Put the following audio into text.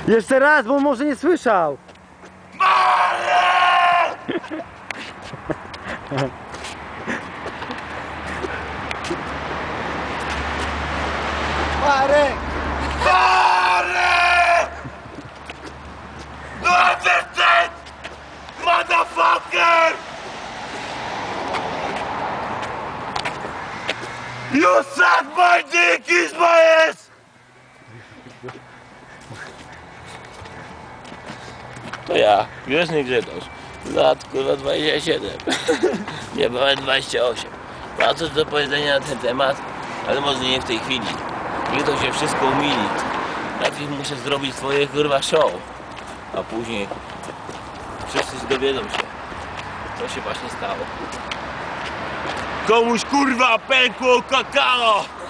Jeszcze raz, bo może nie słyszał. Marek! Marek! No understand! Motherfucker! You suck my dick, is my ass! To ja, Grzeszny Grzegorz, lat kurwa 27, niebawem 28. Mam coś do powiedzenia na ten temat, ale może nie w tej chwili. Niech to się wszystko umili. Najpierw muszę zrobić swoje kurwa show, a później wszyscy dowiedzą się, co się właśnie stało. Komuś kurwa pękło kakao!